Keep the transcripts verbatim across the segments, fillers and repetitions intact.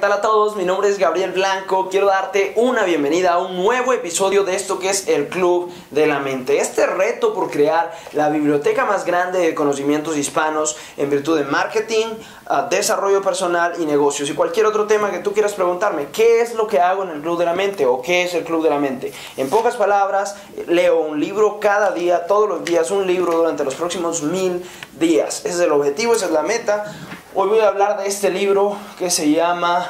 tal a todos? Mi nombre es Gabriel Blanco. Quiero darte una bienvenida a un nuevo episodio de esto que es el Club de la Mente. Este reto por crear la biblioteca más grande de conocimientos hispanos en virtud de marketing, uh, desarrollo personal y negocios. Y cualquier otro tema que tú quieras preguntarme, ¿qué es lo que hago en el Club de la Mente? ¿O qué es el Club de la Mente? En pocas palabras, leo un libro cada día, todos los días, un libro durante los próximos mil días. Ese es el objetivo, esa es la meta. Hoy voy a hablar de este libro que se llama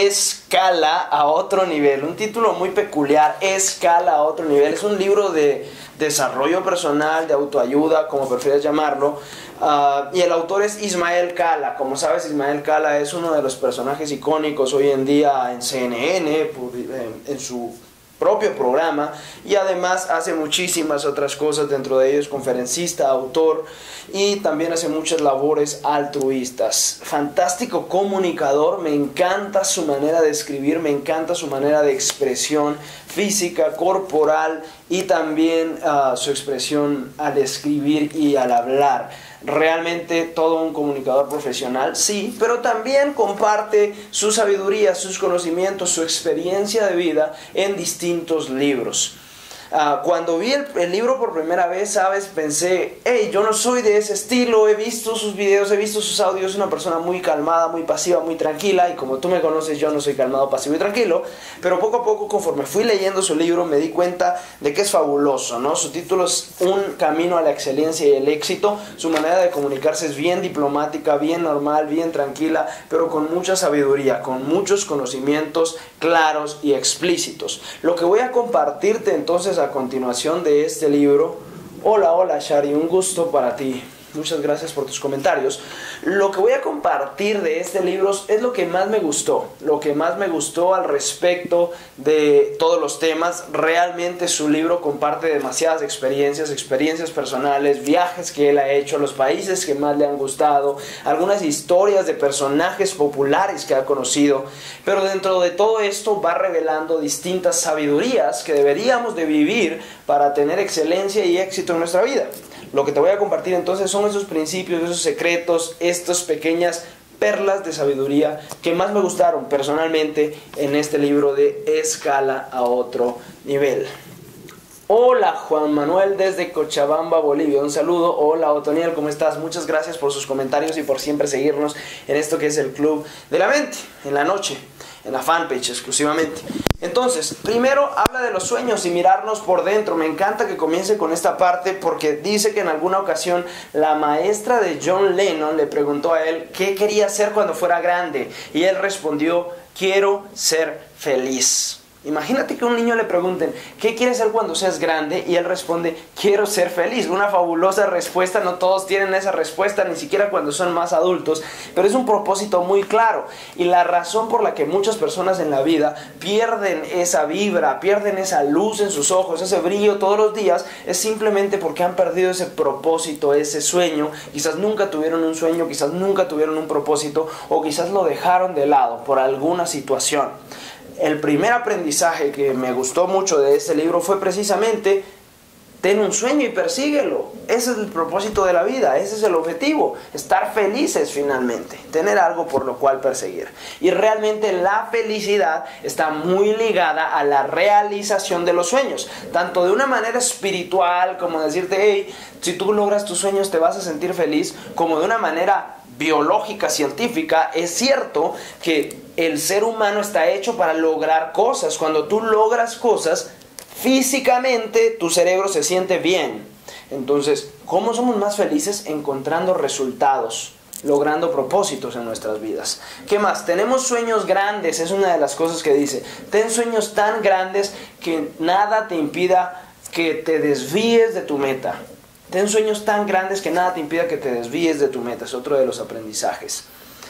Escala a otro nivel. Un título muy peculiar, Escala a otro nivel. Es un libro de desarrollo personal, de autoayuda, como prefieras llamarlo. Uh, y el autor es Ismael Cala. Como sabes, Ismael Cala es uno de los personajes icónicos hoy en día en C N N, en su propio programa, y además hace muchísimas otras cosas, dentro de ellos conferencista, autor, y también hace muchas labores altruistas. Fantástico comunicador, me encanta su manera de escribir, me encanta su manera de expresión física, corporal, y también uh, su expresión al escribir y al hablar. Realmente todo un comunicador profesional, sí, pero también comparte su sabiduría, sus conocimientos, su experiencia de vida en distintos libros. Uh, cuando vi el, el libro por primera vez, ¿sabes? Pensé, hey, yo no soy de ese estilo, he visto sus videos, he visto sus audios, es una persona muy calmada, muy pasiva, muy tranquila, y como tú me conoces, yo no soy calmado, pasivo y tranquilo, pero poco a poco, conforme fui leyendo su libro, me di cuenta de que es fabuloso, ¿no? Su título es Un camino a la excelencia y el éxito, su manera de comunicarse es bien diplomática, bien normal, bien tranquila, pero con mucha sabiduría, con muchos conocimientos claros y explícitos. Lo que voy a compartirte entonces a continuación de este libro. Hola, hola Shari, un gusto para ti. Muchas gracias por tus comentarios. Lo que voy a compartir de este libro es lo que más me gustó. Lo que más me gustó al respecto de todos los temas. Realmente su libro comparte demasiadas experiencias, experiencias personales, viajes que él ha hecho, los países que más le han gustado, algunas historias de personajes populares que ha conocido. Pero dentro de todo esto va revelando distintas sabidurías que deberíamos de vivir para tener excelencia y éxito en nuestra vida. Lo que te voy a compartir entonces son esos principios, esos secretos, estas pequeñas perlas de sabiduría que más me gustaron personalmente en este libro de Escala a otro nivel. Hola Juan Manuel desde Cochabamba, Bolivia, un saludo. Hola Otoniel, ¿cómo estás? Muchas gracias por sus comentarios y por siempre seguirnos en esto que es el Club de la Mente, en la noche, en la fanpage exclusivamente. Entonces, primero habla de los sueños y mirarnos por dentro. Me encanta que comience con esta parte porque dice que en alguna ocasión la maestra de John Lennon le preguntó a él qué quería hacer cuando fuera grande, y él respondió: quiero ser feliz. Imagínate que a un niño le pregunten ¿qué quieres ser cuando seas grande? Y él responde: quiero ser feliz. Una fabulosa respuesta. No todos tienen esa respuesta, ni siquiera cuando son más adultos, pero es un propósito muy claro. Y la razón por la que muchas personas en la vida pierden esa vibra, pierden esa luz en sus ojos, ese brillo todos los días, es simplemente porque han perdido ese propósito, ese sueño. Quizás nunca tuvieron un sueño, quizás nunca tuvieron un propósito, o quizás lo dejaron de lado por alguna situación. El primer aprendizaje que me gustó mucho de este libro fue precisamente: ten un sueño y persíguelo. Ese es el propósito de la vida, ese es el objetivo, estar felices finalmente, tener algo por lo cual perseguir. Y realmente la felicidad está muy ligada a la realización de los sueños, tanto de una manera espiritual, como decirte, hey, si tú logras tus sueños te vas a sentir feliz, como de una manera biológica, científica. Es cierto que el ser humano está hecho para lograr cosas. Cuando tú logras cosas, físicamente tu cerebro se siente bien. Entonces, ¿cómo somos más felices? Encontrando resultados, logrando propósitos en nuestras vidas. ¿Qué más? Tenemos sueños grandes, es una de las cosas que dice. Ten sueños tan grandes que nada te impida que te desvíes de tu meta. Ten sueños tan grandes que nada te impida que te desvíes de tu meta. Es otro de los aprendizajes.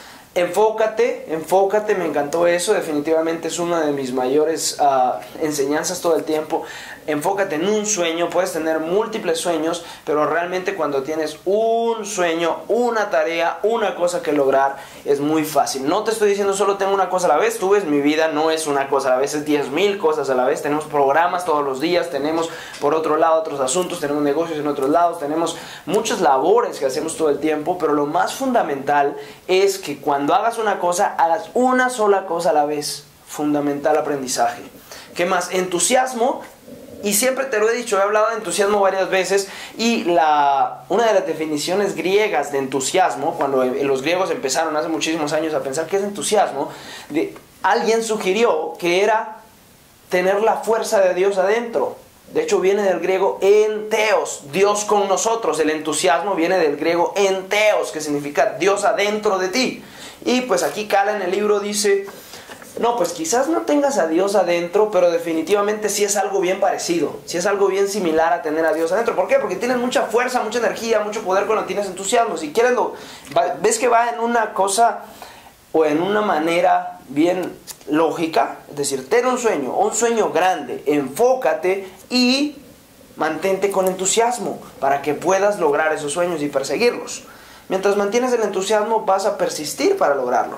Enfócate, enfócate, me encantó eso. Definitivamente es una de mis mayores uh, enseñanzas todo el tiempo. enfócate en un sueño. Puedes tener múltiples sueños, pero realmente cuando tienes un sueño, una tarea, una cosa que lograr, es muy fácil. No te estoy diciendo solo tengo una cosa a la vez. Tú ves, mi vida no es una cosa a la vez, es diez mil cosas a la vez. Tenemos programas todos los días, tenemos por otro lado otros asuntos, tenemos negocios en otros lados, tenemos muchas labores que hacemos todo el tiempo, pero lo más fundamental es que cuando hagas una cosa, hagas una sola cosa a la vez. Fundamental aprendizaje. ¿Qué más? Entusiasmo. Y siempre te lo he dicho, he hablado de entusiasmo varias veces, y la, una de las definiciones griegas de entusiasmo, cuando los griegos empezaron hace muchísimos años a pensar qué es entusiasmo, de, alguien sugirió que era tener la fuerza de Dios adentro. De hecho viene del griego enteos, Dios con nosotros. El entusiasmo viene del griego enteos, que significa Dios adentro de ti. Y pues aquí Cala en el libro dice... No, pues quizás no tengas a Dios adentro, pero definitivamente sí es algo bien parecido. Sí es algo bien similar a tener a Dios adentro. ¿Por qué? Porque tienes mucha fuerza, mucha energía, mucho poder cuando tienes entusiasmo. Si quieres, lo, va, ves que va en una cosa o en una manera bien lógica. Es decir, ten un sueño, un sueño grande, enfócate y mantente con entusiasmo para que puedas lograr esos sueños y perseguirlos. Mientras mantienes el entusiasmo, vas a persistir para lograrlo.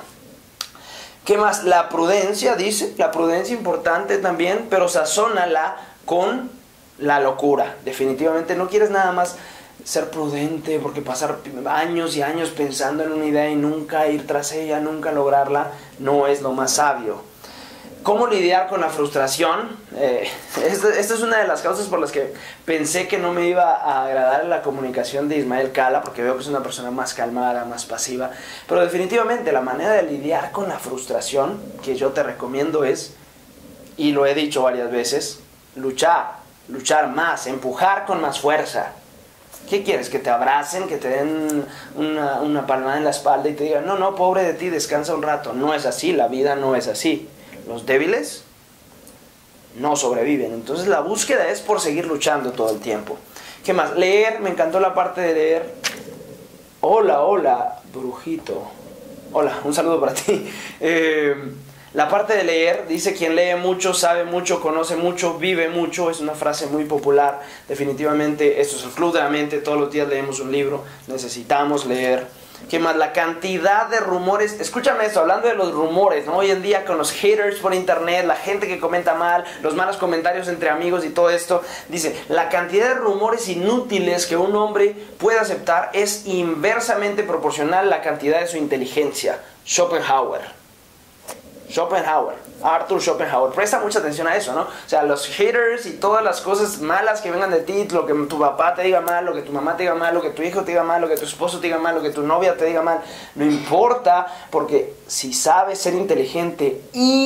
¿Qué más? La prudencia, dice, la prudencia importante también, pero sazónala con la locura. Definitivamente no quieres nada más ser prudente, porque pasar años y años pensando en una idea y nunca ir tras ella, nunca lograrla, no es lo más sabio. ¿Cómo lidiar con la frustración? Eh, esta, esta es una de las causas por las que pensé que no me iba a agradar la comunicación de Ismael Cala, porque veo que es una persona más calmada, más pasiva. Pero definitivamente la manera de lidiar con la frustración que yo te recomiendo es, y lo he dicho varias veces, luchar, luchar más, empujar con más fuerza. ¿Qué quieres? ¿Que te abracen, que te den una, una palmada en la espalda y te digan, no, no, pobre de ti, descansa un rato? No es así, la vida no es así. Los débiles no sobreviven. Entonces la búsqueda es por seguir luchando todo el tiempo. ¿Qué más? Leer, me encantó la parte de leer. Hola, hola, brujito. Hola, un saludo para ti. Eh, la parte de leer, dice quien lee mucho, sabe mucho, conoce mucho, vive mucho. Es una frase muy popular. Definitivamente esto es el Club de la Mente. Todos los días leemos un libro. Necesitamos leer. ¿Qué más? La cantidad de rumores. Escúchame esto, hablando de los rumores, ¿no? Hoy en día con los haters por internet, la gente que comenta mal, los malos comentarios entre amigos y todo esto, dice, la cantidad de rumores inútiles que un hombre puede aceptar es inversamente proporcional a la cantidad de su inteligencia. Schopenhauer. Schopenhauer, Arthur Schopenhauer. Presta mucha atención a eso, ¿no? O sea, los haters y todas las cosas malas que vengan de ti, lo que tu papá te diga mal, lo que tu mamá te diga mal, lo que tu hijo te diga mal, lo que tu esposo te diga mal, lo que tu novia te diga mal, no importa, porque si sabes ser inteligente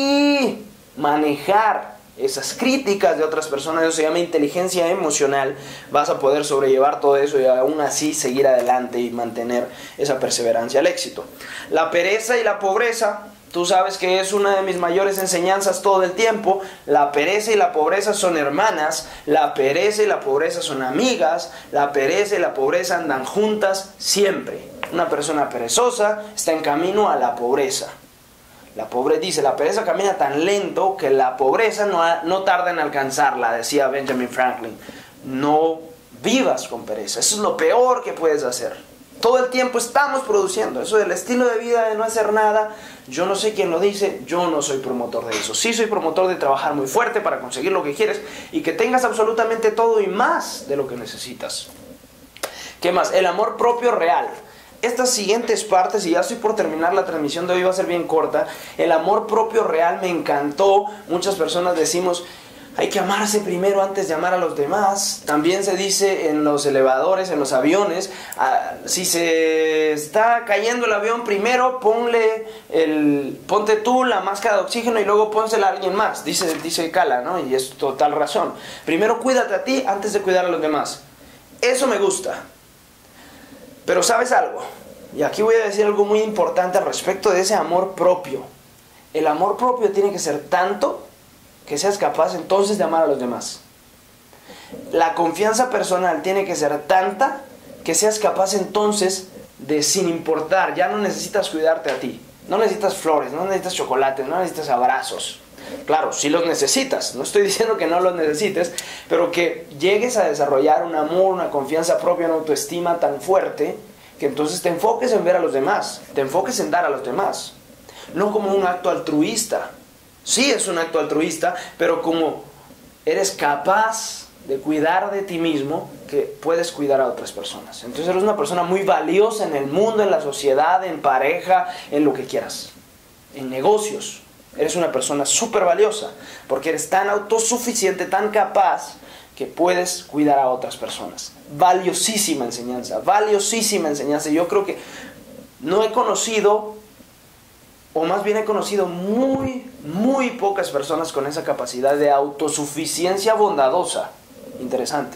y manejar esas críticas de otras personas, eso se llama inteligencia emocional, vas a poder sobrellevar todo eso y aún así seguir adelante y mantener esa perseverancia al éxito. La pereza y la pobreza. Tú sabes que es una de mis mayores enseñanzas todo el tiempo. La pereza y la pobreza son hermanas. La pereza y la pobreza son amigas. La pereza y la pobreza andan juntas siempre. Una persona perezosa está en camino a la pobreza. La pobre, dice, la pereza camina tan lento que la pobreza no, no tarda en alcanzarla, decía Benjamin Franklin. No vivas con pereza. Eso es lo peor que puedes hacer. Todo el tiempo estamos produciendo. Eso del estilo de vida de no hacer nada, yo no sé quién lo dice, yo no soy promotor de eso. Sí soy promotor de trabajar muy fuerte para conseguir lo que quieres y que tengas absolutamente todo y más de lo que necesitas. ¿Qué más? El amor propio real. Estas siguientes partes, y ya estoy por terminar la transmisión de hoy, va a ser bien corta. El amor propio real me encantó. Muchas personas decimos, hay que amarse primero antes de amar a los demás. También se dice en los elevadores, en los aviones, ah, si se está cayendo el avión, primero ponle el, ponte tú la máscara de oxígeno y luego pónsela a alguien más, dice, dice Cala, ¿no? Y es total razón. Primero cuídate a ti antes de cuidar a los demás. Eso me gusta. Pero ¿sabes algo? Y aquí voy a decir algo muy importante al respecto de ese amor propio. El amor propio tiene que ser tanto que seas capaz entonces de amar a los demás. La confianza personal tiene que ser tanta que seas capaz entonces de, sin importar, ya no necesitas cuidarte a ti. No necesitas flores, no necesitas chocolates, no necesitas abrazos. Claro, sí los necesitas, no estoy diciendo que no los necesites, pero que llegues a desarrollar un amor, una confianza propia, una autoestima tan fuerte, que entonces te enfoques en ver a los demás, te enfoques en dar a los demás. No como un acto altruista. Sí es un acto altruista, pero como eres capaz de cuidar de ti mismo, que puedes cuidar a otras personas. Entonces eres una persona muy valiosa en el mundo, en la sociedad, en pareja, en lo que quieras. En negocios, eres una persona súper valiosa, porque eres tan autosuficiente, tan capaz, que puedes cuidar a otras personas. Valiosísima enseñanza, valiosísima enseñanza. Yo creo que no he conocido, o más bien he conocido muy, muy pocas personas con esa capacidad de autosuficiencia bondadosa. Interesante.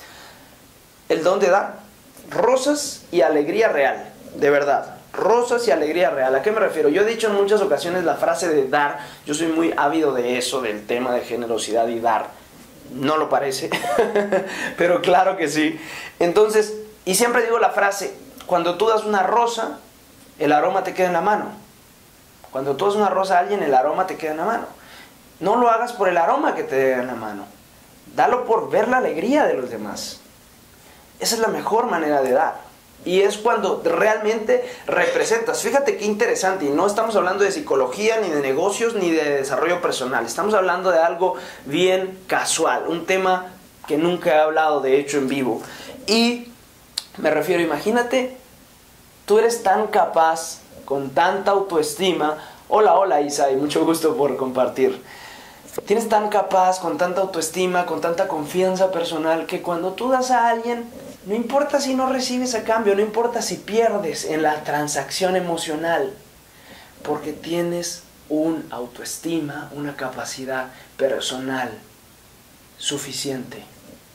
El don de dar. Rosas y alegría real. De verdad. Rosas y alegría real. ¿A qué me refiero? Yo he dicho en muchas ocasiones la frase de dar. Yo soy muy ávido de eso, del tema de generosidad y dar. No lo parece. Pero claro que sí. Entonces, y siempre digo la frase, cuando tú das una rosa, el aroma te queda en la mano. Cuando tú das una rosa a alguien, el aroma te queda en la mano. No lo hagas por el aroma que te dé en la mano. Dalo por ver la alegría de los demás. Esa es la mejor manera de dar. Y es cuando realmente representas. Fíjate qué interesante. Y no estamos hablando de psicología, ni de negocios, ni de desarrollo personal. Estamos hablando de algo bien casual. Un tema que nunca he hablado, de hecho, en vivo. Y me refiero, imagínate, tú eres tan capaz, con tanta autoestima. Hola, hola Isa, y mucho gusto por compartir. Tienes tan capaz, con tanta autoestima, con tanta confianza personal, que cuando tú das a alguien, no importa si no recibes a cambio, no importa si pierdes en la transacción emocional, porque tienes una autoestima, una capacidad personal suficiente.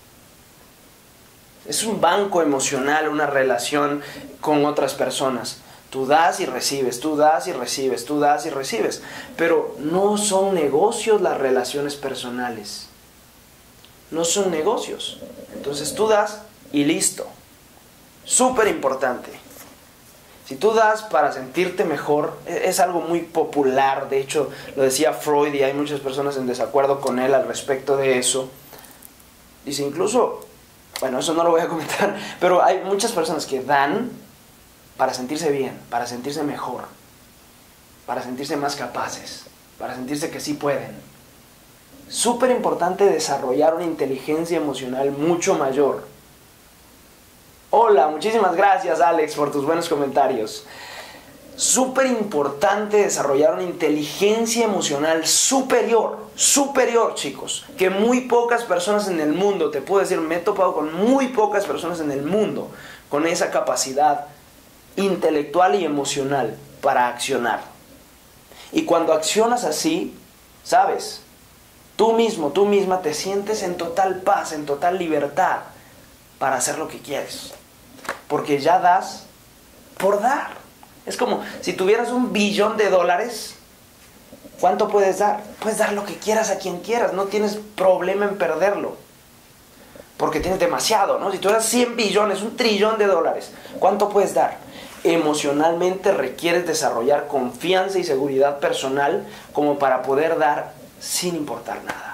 Es un banco emocional, una relación con otras personas. Tú das y recibes, tú das y recibes, tú das y recibes. Pero no son negocios las relaciones personales. No son negocios. Entonces tú das y listo. Súper importante. Si tú das para sentirte mejor, es algo muy popular. De hecho, lo decía Freud y hay muchas personas en desacuerdo con él al respecto de eso. Dice incluso, bueno, eso no lo voy a comentar, pero hay muchas personas que dan para sentirse bien, para sentirse mejor, para sentirse más capaces, para sentirse que sí pueden. Súper importante desarrollar una inteligencia emocional mucho mayor. Hola, muchísimas gracias Alex por tus buenos comentarios. Súper importante desarrollar una inteligencia emocional superior, superior chicos, que muy pocas personas en el mundo, te puedo decir, me he topado con muy pocas personas en el mundo con esa capacidad intelectual y emocional para accionar. Y cuando accionas así, ¿sabes? Tú mismo, tú misma te sientes en total paz, en total libertad para hacer lo que quieres. Porque ya das por dar. Es como si tuvieras un billón de dólares, ¿cuánto puedes dar? Puedes dar lo que quieras a quien quieras, no tienes problema en perderlo. Porque tienes demasiado, ¿no? Si tuvieras cien billones, un trillón de dólares, ¿cuánto puedes dar? Emocionalmente requieres desarrollar confianza y seguridad personal como para poder dar sin importar nada.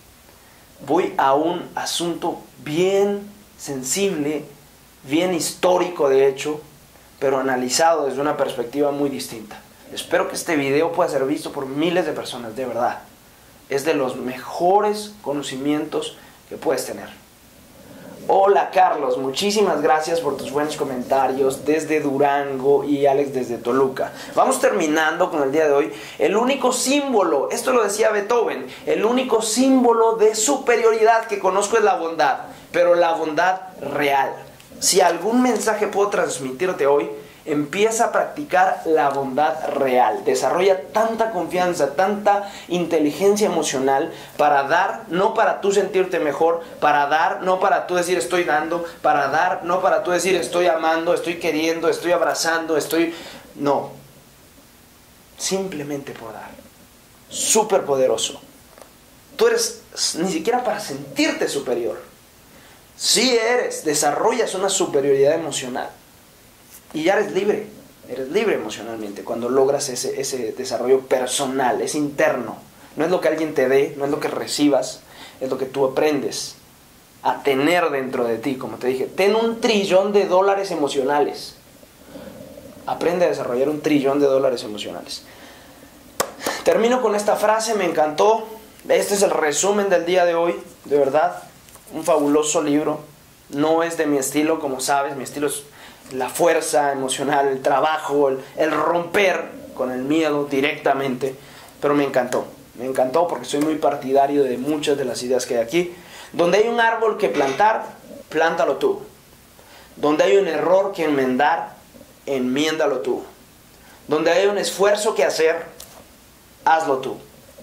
Voy a un asunto bien sensible, bien histórico de hecho, pero analizado desde una perspectiva muy distinta. Espero que este video pueda ser visto por miles de personas, de verdad. Es de los mejores conocimientos que puedes tener. Hola Carlos, muchísimas gracias por tus buenos comentarios desde Durango y Alex desde Toluca. Vamos terminando con el día de hoy. El único símbolo, esto lo decía Beethoven, el único símbolo de superioridad que conozco es la bondad, pero la bondad real. Si algún mensaje puedo transmitirte hoy, empieza a practicar la bondad real. Desarrolla tanta confianza, tanta inteligencia emocional para dar, no para tú sentirte mejor, para dar, no para tú decir estoy dando, para dar, no para tú decir estoy amando, estoy queriendo, estoy abrazando, estoy... No. Simplemente por dar. Súper poderoso. Tú eres ni siquiera para sentirte superior. Sí eres, desarrollas una superioridad emocional. Y ya eres libre, eres libre emocionalmente cuando logras ese, ese desarrollo personal, es interno. No es lo que alguien te dé, no es lo que recibas, es lo que tú aprendes a tener dentro de ti. Como te dije, ten un trillón de dólares emocionales. Aprende a desarrollar un trillón de dólares emocionales. Termino con esta frase, me encantó. Este es el resumen del día de hoy, de verdad. Un fabuloso libro. No es de mi estilo, como sabes. Mi estilo es la fuerza emocional, el trabajo, el, el romper con el miedo directamente. Pero me encantó. Me encantó porque soy muy partidario de muchas de las ideas que hay aquí. Donde hay un árbol que plantar, plántalo tú. Donde hay un error que enmendar, enmiéndalo tú. Donde hay un esfuerzo que hacer, hazlo tú.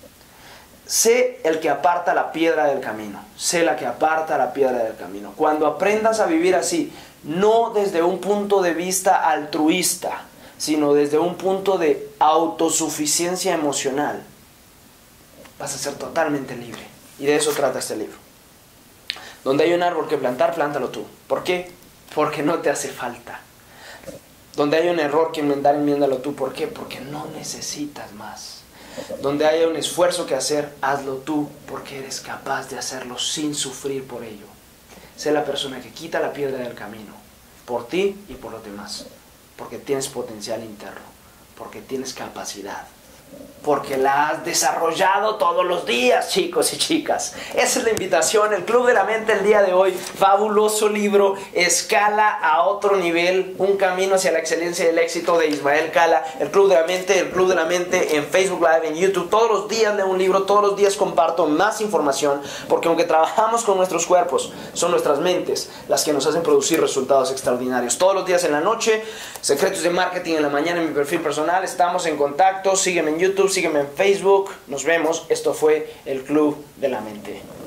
Sé el que aparta la piedra del camino. Sé la que aparta la piedra del camino. Cuando aprendas a vivir así, no desde un punto de vista altruista, sino desde un punto de autosuficiencia emocional, vas a ser totalmente libre. Y de eso trata este libro. Donde hay un árbol que plantar, plántalo tú. ¿Por qué? Porque no te hace falta. Donde hay un error que enmendar, enmiéndalo tú. ¿Por qué? Porque no necesitas más. Donde haya un esfuerzo que hacer, hazlo tú, porque eres capaz de hacerlo sin sufrir por ello. Sé la persona que quita la piedra del camino, por ti y por los demás. Porque tienes potencial interno, porque tienes capacidad, porque la has desarrollado todos los días, chicos y chicas. Esa es la invitación, el Club de la Mente el día de hoy. Fabuloso libro, escala a otro nivel, un camino hacia la excelencia y el éxito de Ismael Cala. El Club de la Mente, el Club de la Mente en Facebook Live, en YouTube. Todos los días leo un libro, todos los días comparto más información, porque aunque trabajamos con nuestros cuerpos, son nuestras mentes las que nos hacen producir resultados extraordinarios. Todos los días en la noche, Secretos de Marketing en la mañana en mi perfil personal. Estamos en contacto, sígueme en YouTube, sígueme en Facebook. Nos vemos. Esto fue el Club de la Mente.